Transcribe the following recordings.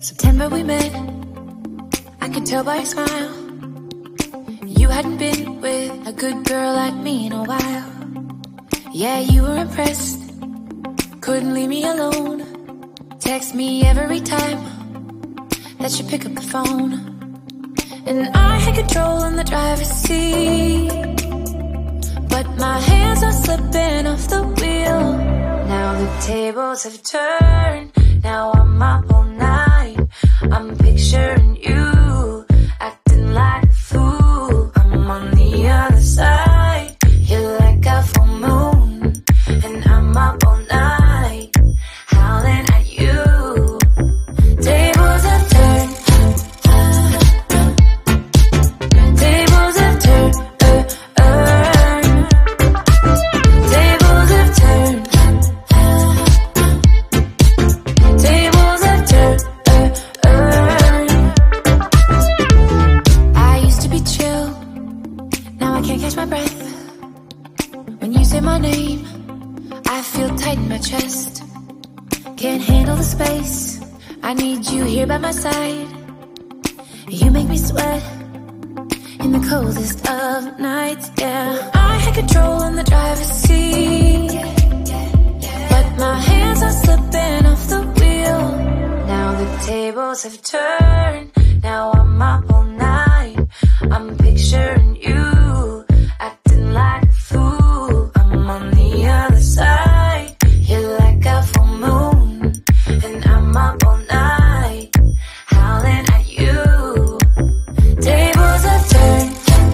September we met, I could tell by your smile. You hadn't been with a good girl like me in a while. Yeah, you were impressed, couldn't leave me alone. Text me every time that you pick up the phone. And I had control in the driver's seat, but my hands are slipping off the wheel. Now the tables have turned, now I'm up all night. I'm picturing you, acting like a fool. I'm on the other side, you're like a full moon. And I'm up all night, howling at you. Tables have turned, tables have turned, tables have turned, tables have turned. I used to be chill, now I can't catch my breath. When you say my name, I feel tight in my chest. Can't handle the space, I need you here by my side. You make me sweat in the coldest of nights, yeah. I had control in the driver's seat, but my hands are slipping off the wheel. Now the tables have turned, now I'm up all night. I'm picturing you, acting like a fool. I'm on the other side, you're like a full moon. And I'm up all night, howling at you. Tables have turned,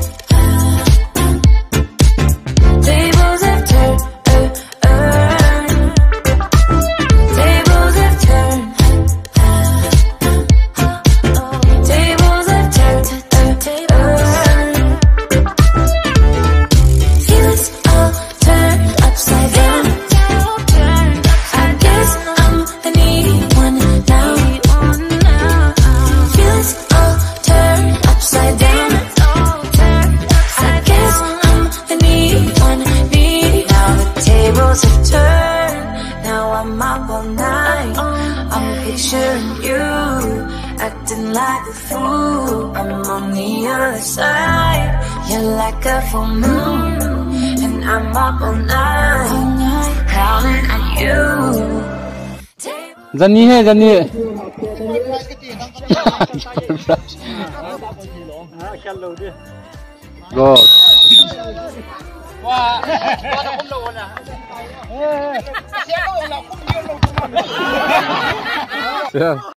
tables have turned, tables have turned, tables have turned. Feelings all turned upside down. I guess I'm the needy one now. Feelings all turned upside down. I guess I'm the needy one, needy. Now the tables have turned, now I'm up all night. I'm picturing you, acting like a fool. I'm on the other side, you're like a full moon. And I'm up all night, howling at you. Jani hai Jani. Go. Yeah.